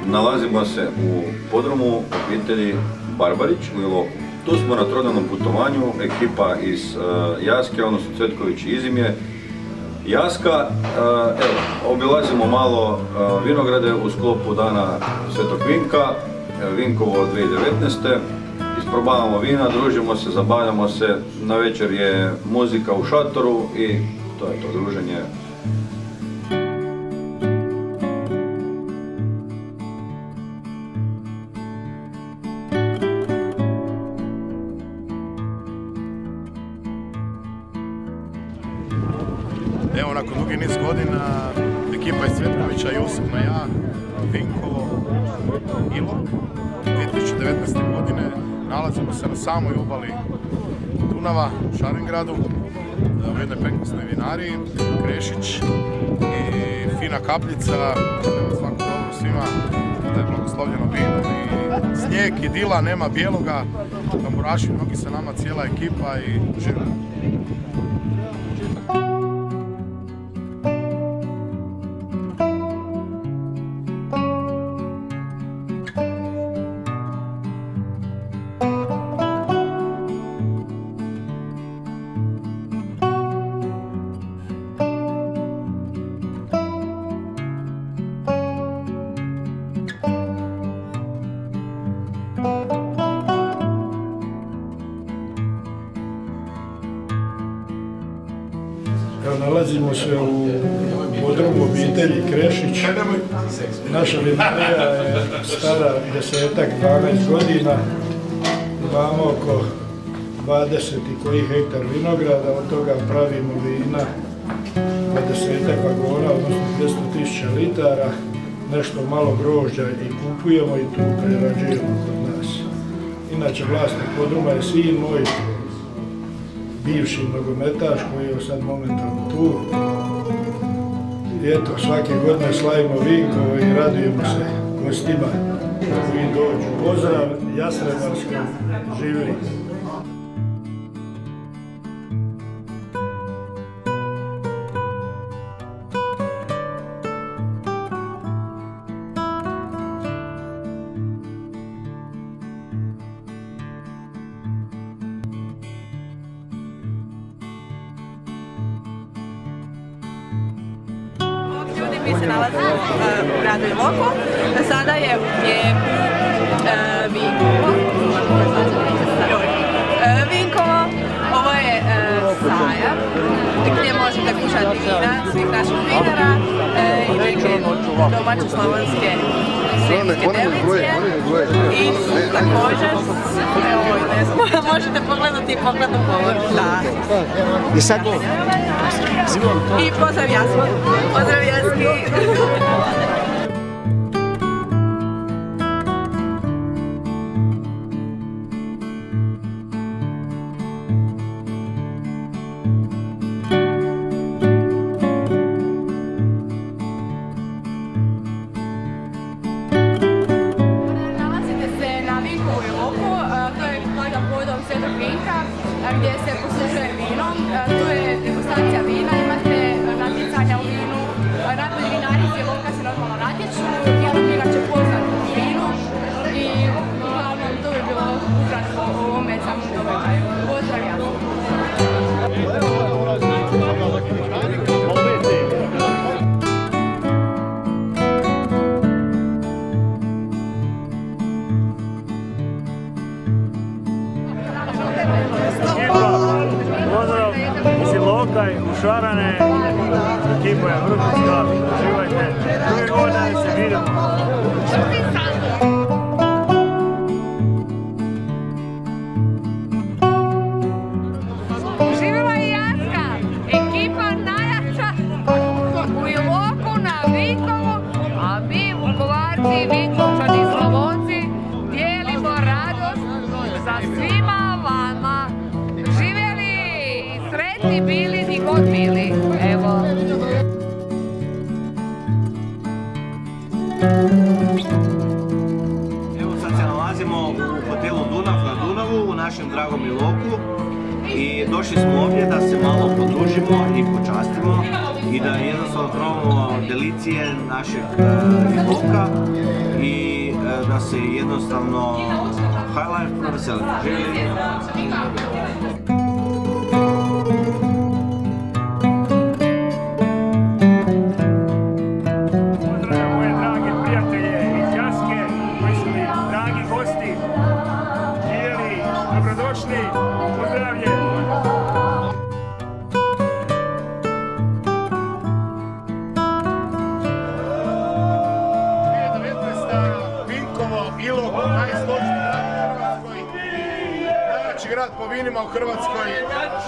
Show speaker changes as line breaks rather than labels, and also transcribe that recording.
Nalazimo se u podrumu obitelji Barbarić u Iloku. Tu smo na trodnevnom putovanju, ekipa iz Jaske, odnosno Cvetković i Izimje. Jaska, obilazimo malo vinograde u sklopu dana Svetog Vinka, Vinkovo 2019. Isprobavamo vina, družimo se, zabavljamo se, na večer je muzika u šatoru i to je to druženje.
Evo, nakon dugi niz godina, ekipa iz Cvetkovića i osobno ja, Vinkovo, Ilok, 2019. godine. Nalazimo se na samoj obali Dunava, u Šarengradu, u jednoj prekrasnoj vinariji, Krešić i fina kapljica, svako dobro svima, da je blagoslovljeno vino i snijeg, idila, nema bijeloga, tamburaši mnogi sa nama, cijela ekipa i živimo.
Nalazimo se u podrumu obitelji Krešić. Naša vinarija je stara 10-12 godina. Imamo oko 20 i koji hektar vinograda, od toga pravimo vina 20 vagona, odnosno 200.000 litara. Nešto malo grožđa i kupujemo i tu prerađujemo kod nas. Inače, vlasnik podruma je sin moj, bivši nogometaš koji je sad momentalno tu. I eto, svake godine slavimo Vinkovo i radujemo se gostima koji dođu. Pozdrav Jastrebarskom, živjeli!
Mi se nalazimo u gradu Iloku, sada je u tijeku Vinkovo. Ovo je sajam gdje možete kušati vina svih naših vinara i neke domaće slovenske sremske delicije. I također, evo, možete pogledati pokladnu površu. I pozdrav Jaski! Pozdrav Jaski! Nalazite se na Vinkovu u Iloku, to je podom Svetog Vinka, gdje se poslužuje vinom. Tu je degustacija vina, imate natjecanja u vinu, najbolji vinari iz Iloka se normalno natječu, jedan inače poznat u vinu i uglavnom to bi bilo ukratko u ovome samom događaju. Pozdrav Jasko!
Pozdrav iz Iloka i Šarane, ekipa je vrhunska, uživajte, drugi godin se vidimo.
Živjela je Jaska, ekipa najjača u Iloku na Vinkovu, a mi Vukovarci, Vinkovčani, Slavonci dijelimo radost za svima vama. Živjeli i sretni bili di god bili. Evo.
Evo sad se nalazimo u hotelu Dunav na Dunavu, u našem dragom Iloku. I došli smo ovdje da se malo podružimo i počastimo i da jednostavno probamo tradicije našeg Iloka i da se jednostavno high life proveselimo. Živjeli!
Pozdravljam moje drage prijatelje iz Jaske, koji su mi dragi gosti. Živjeli, dobrodošli, pozdravlje!
2019. Vinkovo, Ilok, najsložniji grad u Hrvatskoj, najjači grad po vinima u Hrvatskoj.